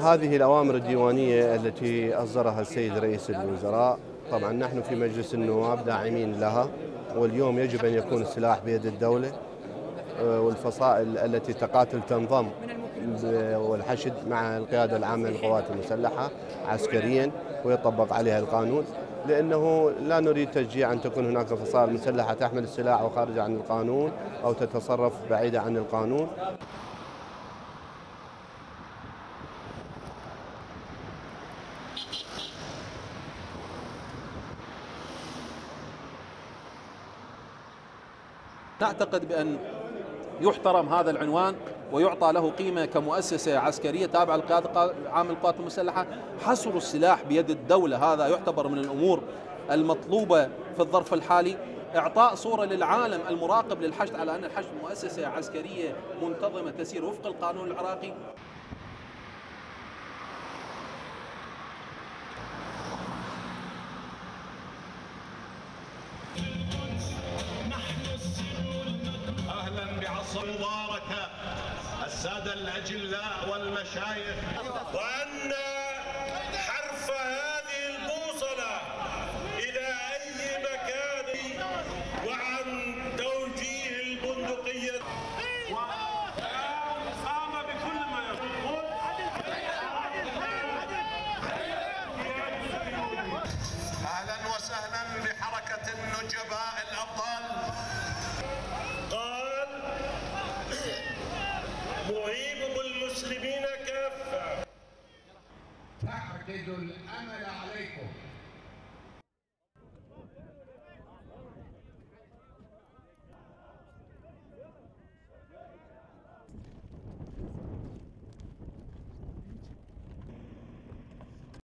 هذه الأوامر الديوانية التي أصدرها السيد رئيس الوزراء، طبعا نحن في مجلس النواب داعمين لها، واليوم يجب أن يكون السلاح بيد الدولة، والفصائل التي تقاتل تنضم والحشد مع القيادة العامة للقوات المسلحة عسكريا ويطبق عليها القانون، لأنه لا نريد تشجيع أن تكون هناك فصائل مسلحة تحمل السلاح وخارجة عن القانون أو تتصرف بعيدة عن القانون. نعتقد بأن يحترم هذا العنوان ويعطى له قيمة كمؤسسة عسكرية تابعة للقيادة العامة للقوات المسلحة. حصر السلاح بيد الدولة هذا يعتبر من الأمور المطلوبة في الظرف الحالي. إعطاء صورة للعالم المراقب للحشد على أن الحشد مؤسسة عسكرية منتظمة تسير وفق القانون العراقي. أهلا بعصر مباركة السادة الأجلاء والمشايخ، وأن حرف هذه البوصلة إلى أي مكان وعن توجيه البندقية وقام بكل ما يقول. أهلا وسهلا بحركة النجباء الأبطال. قال مهيب بالمسلمين كافة. تعقد الأمل عليكم